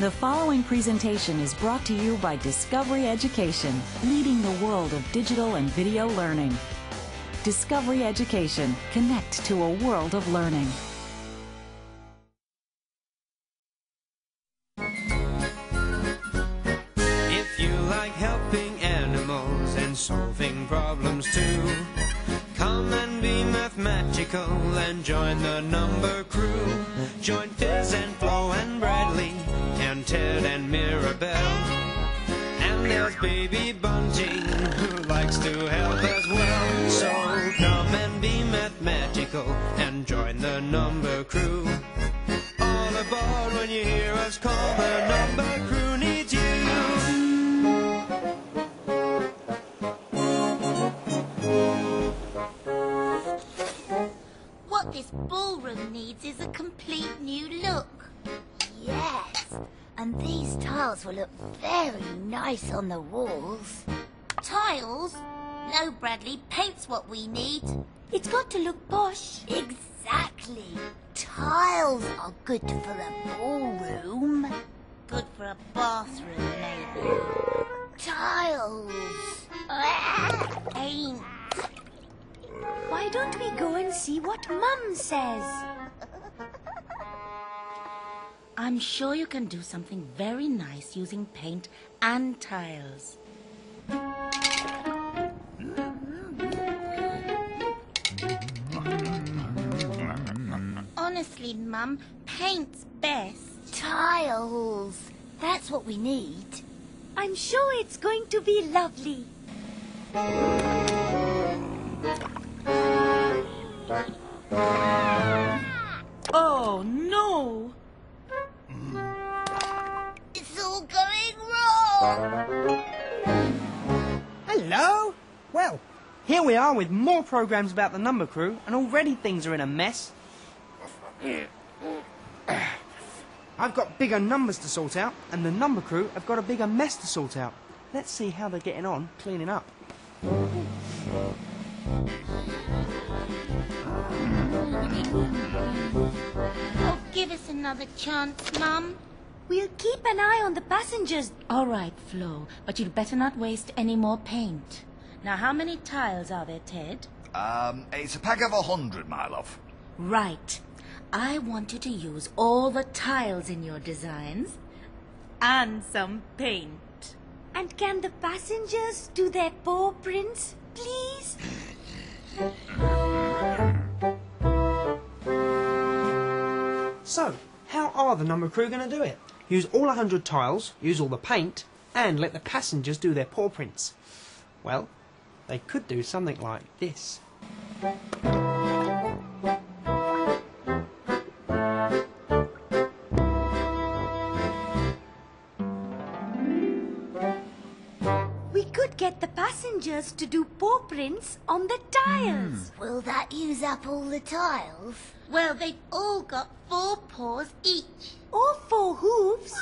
The following presentation is brought to you by Discovery Education, leading the world of digital and video learning. Discovery Education. Connect to a world of learning. If you like helping animals and solving problems too, come and be mathematical and join the number crew. Join Fizz and Flo and Bradley and Ted and Mirabelle. And there's Baby Bunty who likes to help as well. So come and be mathematical and join the number crew. All aboard when you hear us call, the number crew needs you. What this ballroom needs is a complete new look. Yes, and these tiles will look very nice on the walls. Tiles? No, Bradley, paint's what we need. It's got to look posh. Exactly. Tiles are good for a ballroom. Good for a bathroom, maybe. Tiles. Paint. Why don't we go and see what Mum says? I'm sure you can do something very nice using paint and tiles. Honestly, Mum, paint's best. Tiles. That's what we need. I'm sure it's going to be lovely. Oh, no! It's all going wrong. Hello! Well, here we are with more programs about the number crew, and already things are in a mess. I've got bigger numbers to sort out, and the number crew have got a bigger mess to sort out. Let's see how they're getting on cleaning up. Oh, give us another chance, Mum. We'll keep an eye on the passengers. All right, Flo, but you'd better not waste any more paint. Now, how many tiles are there, Ted? It's a pack of 100, my love. Right. I want you to use all the tiles in your designs and some paint. And can the passengers do their paw prints, please? So, how are the number crew going to do it? Use all 100 tiles, use all the paint, and let the passengers do their paw prints. Well, they could do something like this. We could get the passengers to do paw prints on the tiles. Will that use up all the tiles? Well, they've all got 4 paws each. Or 4 hooves.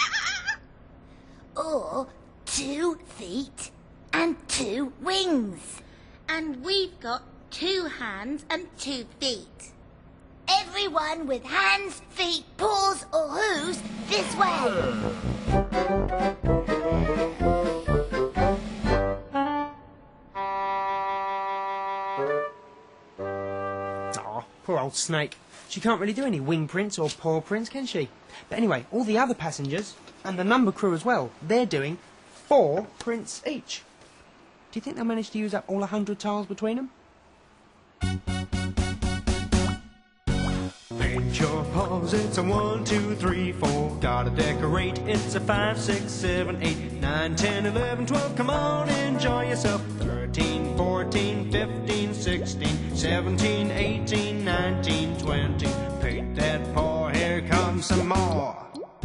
Or 2 feet and 2 wings. And we've got 2 hands and 2 feet. Everyone with hands, feet, paws or hooves this way. Aw, poor old Snake. She can't really do any wing prints or paw prints, can she? But anyway, all the other passengers, and the number crew as well, they're doing 4 prints each. Do you think they'll manage to use up all 100 tiles between them? Paint your paws, it's a 1, 2, 3, 4. Gotta decorate, it's a 5, 6, 7, 8, 9, 10, 11, 12. Come on, enjoy yourself. 13, 14, 15, 16, 17, 18, 19, 20. Paint that paw, here comes some more.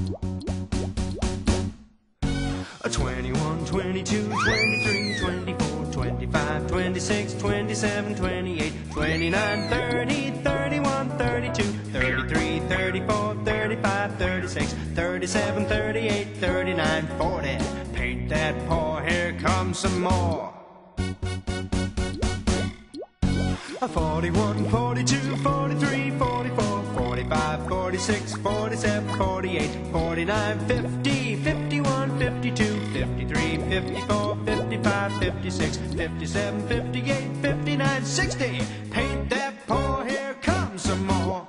21, 22, 23, 24, 25, 26, 27, 28, 29, 30, 31, 32, 33, 34, 35, 36, 37, 38, 39, 40. Paint that paw, here comes some more. 41, 42, 43, 44, 45, 45, 46, 47, 48, 49, 50, 51, 52, 53, 54, 55, 56, 57, 58, 59, 60. Paint that paw, here comes some more.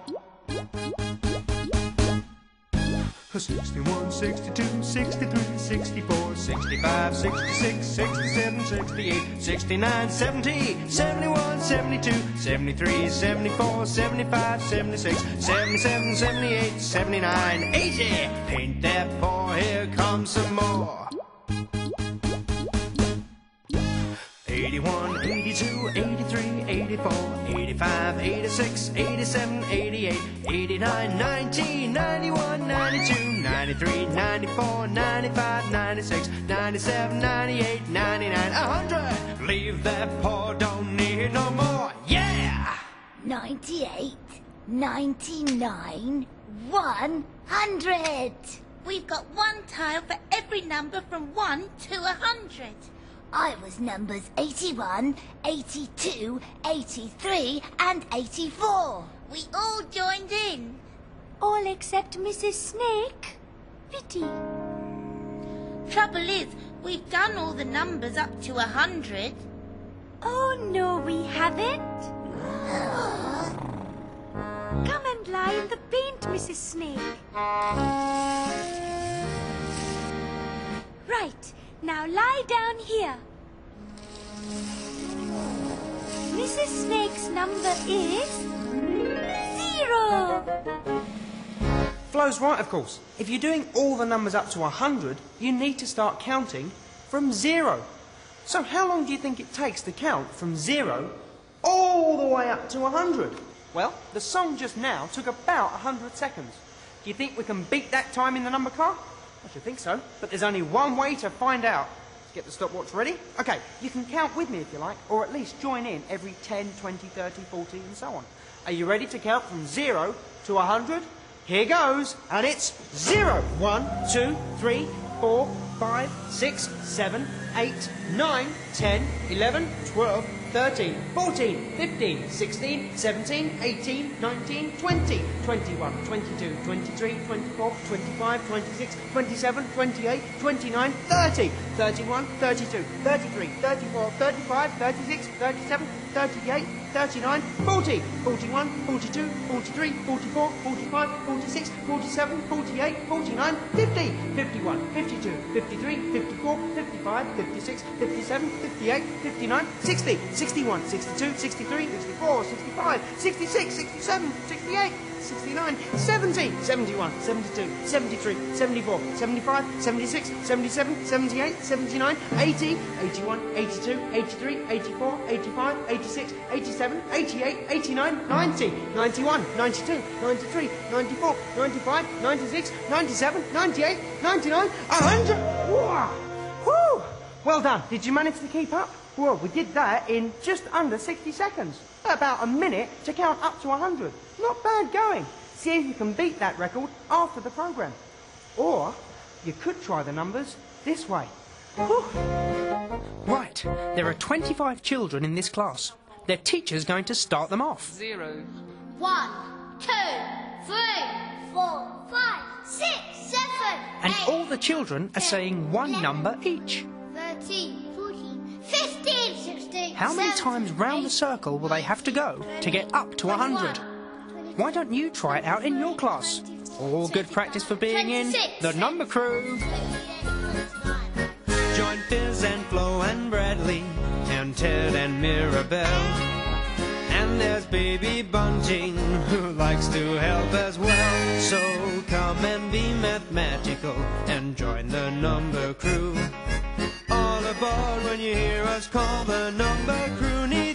61, 62, 63, 64, 65, 66, 67, 68, 69, 70, 71, 72, 73, 74, 75, 76, 77, 78, 79, 80. Paint that paw, here comes some more. 81, 82, 83, 84, 85, 86, 87, 88, 89, 90, 91, 92, 93, 94, 95, 96, 97, 98, 99, 100. Leave that paw, don't need no more. Yeah! 98, 99, 100. We've got one tile for every number from 1 to 100. I was numbers 81, 82, 83 and 84. We all joined in. All except Mrs. Snake. Pity. Trouble is, we've done all the numbers up to 100. Oh, no, we haven't. Come and lie in the paint, Mrs. Snake. Right. Now lie down here. Mrs. Snake's number is 0. Flo's right, of course. If you're doing all the numbers up to 100, you need to start counting from 0. So how long do you think it takes to count from 0 all the way up to 100? Well, the song just now took about 100 seconds. Do you think we can beat that time in the number car? I should think so, but there's only one way to find out. Let's get the stopwatch ready. Okay, you can count with me if you like, or at least join in every 10, 20, 30, 40 and so on. Are you ready to count from 0 to 100? Here goes, and it's 0. 1, 2, 3, 4, 5, 6, 7, 8, 9, 10, 11, 12, 13, 14, 15, 16, 17, 18, 19, 20, 21, 22, 23, 24, 25, 26, 27, 28, 29, 30, 31, 32, 33, 34, 35, 36, 37, 38, 39, 40, 41, 42, 43, 44, 45, 46, 47, 48, 49, 50, 51, 52, 53, 54, 55, 56, 57, 58, 59, 60, 61, 62, 63, 64, 65, 66, 67, 68, 69, 70, 71, 72, 73, 74, 75, 76, 77, 78, 79, 80, 81, 82, 83, 84, 85, 86, 87, 88, 89, 90, 91, 92, 93, 94, 95, 96, 97, 98, 99, 100. Whoa! Whew! Well done. Did you manage to keep up? Well, we did that in just under 60 seconds. About a minute to count up to 100. Not bad going. See if you can beat that record after the programme. Or you could try the numbers this way. Whew. Right, there are 25 children in this class. Their teacher's going to start them off. 0. 1, 2, 3, 4, 5, 6, 7, And 8, all the children are saying one number each. 13, 14, 15, 16, How many 17, times round the circle will they have to go to get up to 100? Why don't you try it out in your class? All good practice for being in the Number Crew. Join Fizz and Flo and Bradley and Ted and Mirabelle. And there's Baby Bunting who likes to help as well. So come and be mathematical and join the Number Crew. All aboard when you hear us call the Number Crew.